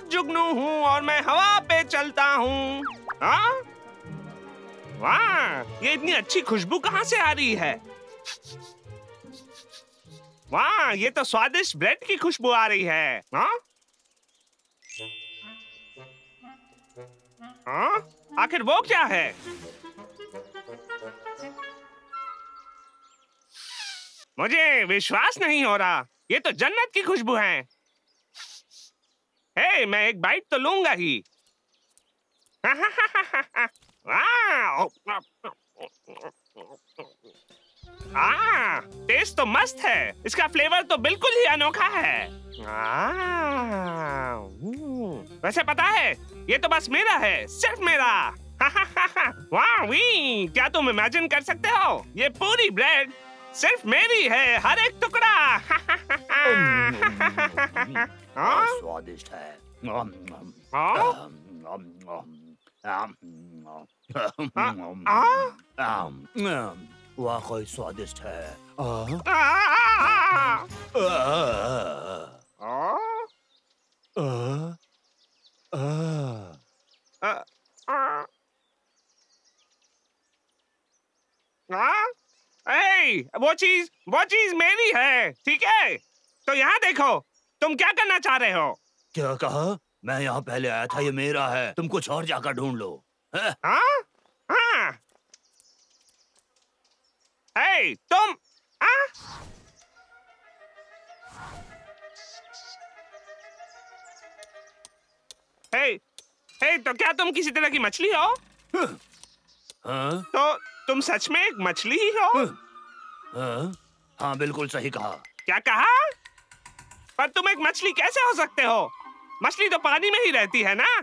जुगनू हूँ और मैं हवा पे चलता हूँ। हाँ? वाह, ये इतनी अच्छी खुशबू कहाँ से आ रही है? वाह, ये तो स्वादिष्ट ब्रेड की खुशबू आ रही है। हाँ? हाँ? आखिर वो क्या है? मुझे विश्वास नहीं हो रहा। ये तो जन्नत की खुशबू है। हे, मैं एक बाइट तो लूंगा ही। टेस्ट तो मस्त है। इसका फ्लेवर तो बिल्कुल ही अनोखा है। वैसे पता है, ये तो बस मेरा है, सिर्फ मेरा। वाह वी, क्या तुम इमेजिन कर सकते हो? ये पूरी ब्रेड सिर्फ मेरी है, हर एक टुकड़ा। स्वादिष्ट है। वाकई स्वादिष्ट है। वो चीज मेरी है, ठीक है? तो यहाँ देखो, तुम क्या करना चाह रहे हो? क्या कहा? मैं यहाँ पहले आया था, ये मेरा है। तुम कुछ और जाकर ढूंढ लो। हाँ? हाँ? तुम तो क्या तुम किसी तरह की मछली हो? हाँ? तो तुम सच में एक मछली ही हो? हाँ, बिल्कुल सही कहा। क्या कहा? पर तुम एक मछली कैसे हो सकते हो? मछली तो पानी में ही रहती है ना?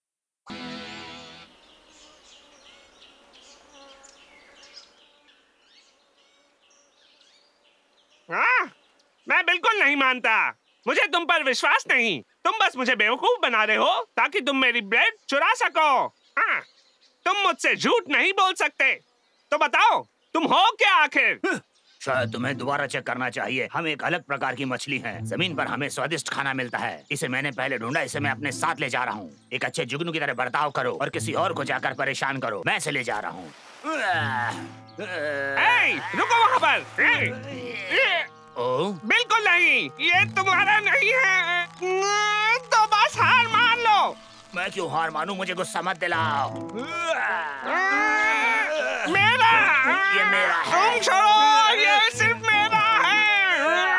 मैं बिल्कुल नहीं मानता। मुझे तुम पर विश्वास नहीं। तुम बस मुझे बेवकूफ बना रहे हो ताकि तुम मेरी ब्रेड चुरा सको। हाँ, तुम मुझसे झूठ नहीं बोल सकते। तो बताओ, तुम हो क्या आखिर? शायद तुम्हें दोबारा चेक करना चाहिए। हम एक अलग प्रकार की मछली हैं। जमीन पर हमें स्वादिष्ट खाना मिलता है। इसे मैंने पहले ढूंढा, इसे मैं अपने साथ ले जा रहा हूँ। एक अच्छे जुगनू की तरह बर्ताव करो और किसी और को जाकर परेशान करो। मैं इसे ले जा रहा हूँ। रुको वहाँ पर। बिल्कुल नहीं, ये तुम्हारा नहीं है। तो बस हार मान लो। मैं क्यों हार मानूं? मुझे गुस्सा मत दिलाओ। मेरा, ये मेरा है। तुम छोड़ो, ये सिर्फ मेरा है।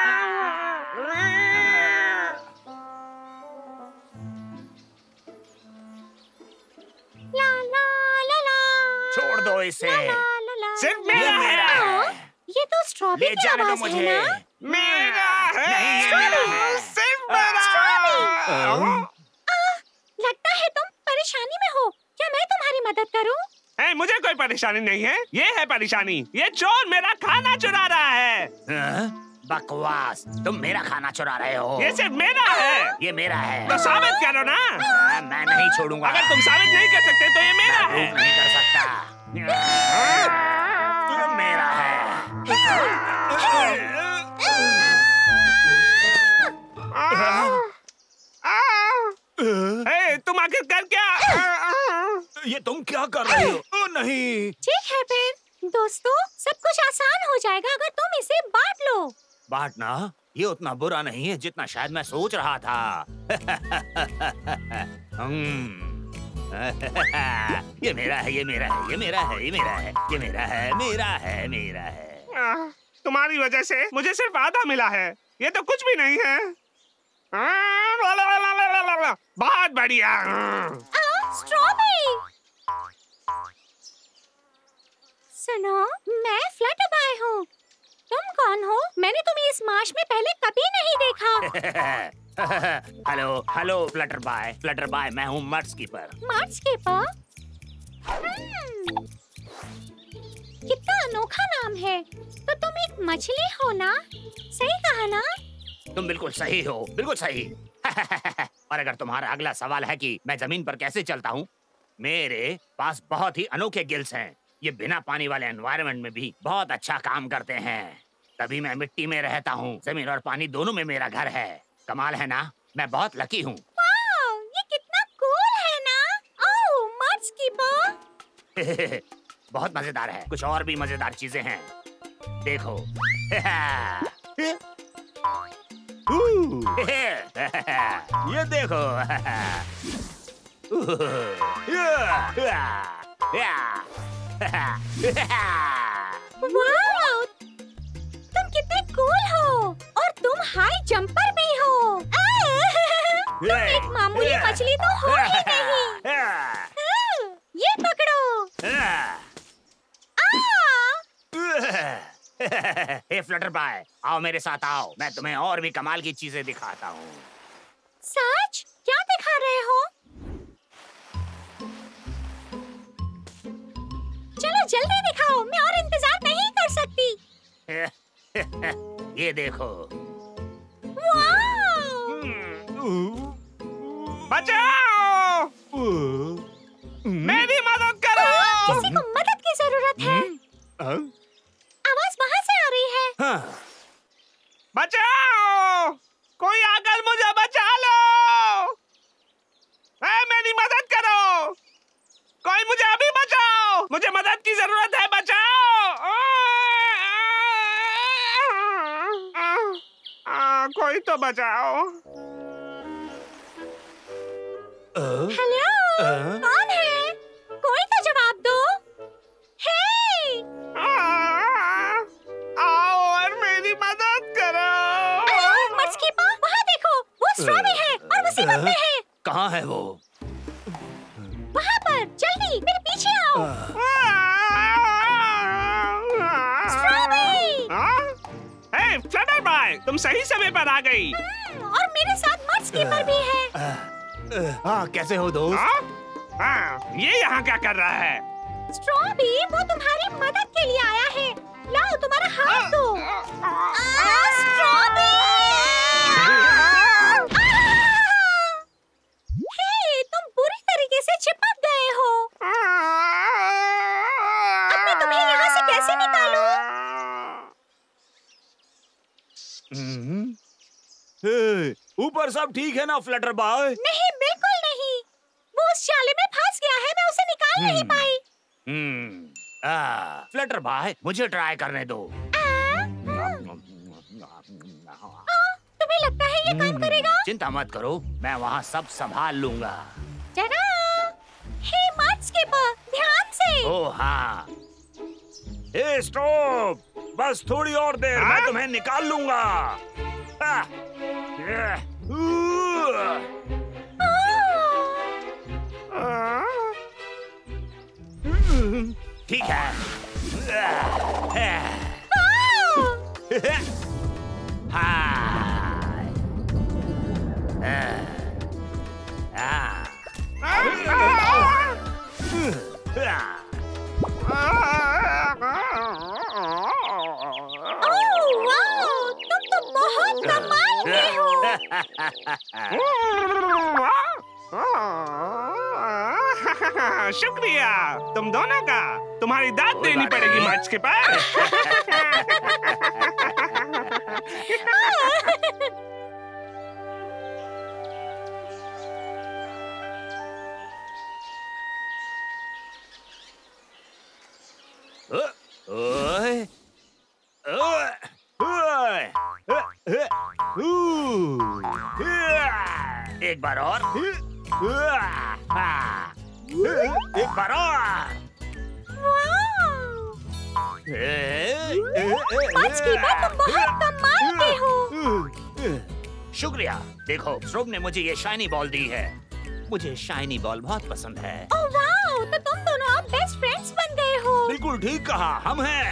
ला ला ला ला। छोड़ दो इसे। सिर्फ मेरा है। ये तो स्ट्रॉबेरी की आवाज है ना? मेरा है। नहीं, ये मेरा है। सिर्फ मेरा। लगता है तुम परेशानी में हो। क्या मैं तुम्हारी मदद करूं? मुझे कोई परेशानी नहीं है। ये है परेशानी। ये चोर मेरा खाना चुरा रहा है। बकवास, तुम मेरा खाना चुरा रहे हो। ये सिर्फ मेरा है। ये मेरा है। तो साबित करो ना। मैं नहीं छोड़ूंगा। अगर तुम साबित नहीं कर सकते तो ये मेरा है। नहीं कर सकता। मेरा है। तुम आखिर कर क्या? ये तुम क्या कर रहे हो? नहीं। ठीक है फिर दोस्तों, सब कुछ आसान हो जाएगा अगर तुम इसे बांट लो। बांटना? ये उतना बुरा नहीं है जितना शायद मैं सोच रहा था। ये मेरा है, ये मेरा है, ये मेरा है, ये मेरा है, ये मेरा है, मेरा है, मेरा है। तुम्हारी वजह से मुझे सिर्फ आधा मिला है। ये तो कुछ भी नहीं है। बहुत बढ़िया। स्ट्रॉबेरी। सुनो, मैं फ्लटरबाय हूँ। तुम कौन हो? मैंने तुम्हें इस मार्श में पहले कभी नहीं देखा। Hello hello फ्लटरबाय। फ्लटरबाय, मैं हूँ मर्स कीपर। मर्स कीपर? कितना अनोखा नाम है। तो तुम एक मछली हो ना? सही कहा ना? तुम बिल्कुल सही हो, बिल्कुल सही। और अगर तुम्हारा अगला सवाल है कि मैं जमीन पर कैसे चलता हूँ, मेरे पास बहुत ही अनोखे गिल्स हैं। ये बिना पानी वाले एनवायरनमेंट में भी बहुत अच्छा काम करते हैं। तभी मैं मिट्टी में रहता हूँ। जमीन और पानी दोनों में मेरा घर है। कमाल है ना? मैं बहुत लकी हूँ। वाह, बहुत मजेदार है। कुछ और भी मजेदार चीजें हैं, देखो। ये देखो। वाओ, तुम कितने कूल हो और तुम हाई जंपर भी हो। तुम एक मामूली मछली तो हो ही नहीं। ये पकड़ो। हे फ्लटरबाय, आओ मेरे साथ आओ, मैं तुम्हें और भी कमाल की चीजें दिखाता हूँ। सच? क्या दिखा रहे हो? चलो जल्दी दिखाओ, मैं और इंतजार नहीं कर सकती। ये देखो। वाओ! बचाओ! मेरी मदद करो! किसी को मदद की जरूरत है। आवाज वहाँ से आ रही है। बचाओ! कोई आकर मुझे बचा लो! मेरी मदद करो! कोई मुझे अभी बचाओ! मुझे मदद की जरूरत है, बचाओ! कोई तो बचाओ। हेलो, कौन है? कोई तो जवाब दो। हे! आओ और मेरी मदद करो। मस्कीपा, वहाँ देखो, वो स्ट्रॉबेरी है और मुसीबत में है। कहाँ है वो? वहाँ पर, जल्दी मेरे पीछे आओ। स्ट्रॉबेरी! हे फ्लटरबाय, तुम सही समय पर आ गई। और मेरे साथ मस्कीपर भी है। हाँ, कैसे हो दोस्त? ये यहाँ क्या कर रहा है? स्ट्रॉबेरी, वो तुम्हारी मदद के लिए आया है। लाओ तुम्हारा हाथ दो। हे, तुम बुरी तरीके से चिपक गए हो। अब मैं तुम्हें यहाँ से कैसे निकालूं? ऊपर सब ठीक है ना फ्लटरबाय? नहीं, बिल्कुल नहीं। वो उस जाले में फंस गया है, मैं उसे निकाल नहीं पाई। फ्लटरबाय, मुझे ट्राई करने दो। तुम्हें लगता है ये काम करेगा? चिंता मत करो, मैं वहाँ सब संभाल लूंगा। जरा, हे मस्कीपर, ध्यान से। ओह हाँ। हे स्टॉप, बस थोड़ी और देर, मैं तुम्हें निकाल लूंगा। ठीक है। तुम तो बहुत कमाल के हो। शुक्रिया तुम दोनों का। तुम्हारी दाद देनी पड़ेगी मच के पास। एक बार और। एक बार और। मस्कीपर, तुम बहुत कमाल के हो। शुक्रिया। देखो, स्ट्रोब ने मुझे ये शाइनी बॉल दी है। मुझे शाइनी बॉल बहुत पसंद है। ओह वाओ, तो तुम दोनों अब बेस्ट फ्रेंड्स बन गए हो। बिल्कुल ठीक कहा, हम हैं।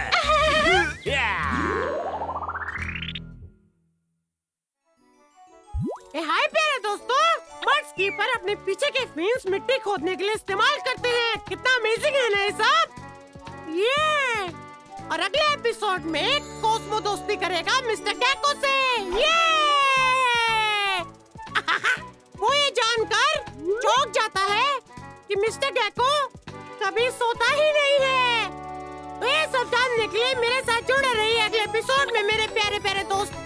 हाय प्यारे दोस्तों, मस्कीपर अपने पीछे के फिन्स मिट्टी खोदने के लिए इस्तेमाल करते हैं। कितना अमेजिंग है ना ये सब। ये और अगले एपिसोड में कोस्मो दोस्ती करेगा मिस्टर गेको से। ये वो ये जानकर चौंक जाता है कि मिस्टर गेको कभी सोता ही नहीं है। तो ये सब जानने के लिए मेरे साथ जुड़े रहिए अगले एपिसोड में मेरे प्यारे प्यारे दोस्त।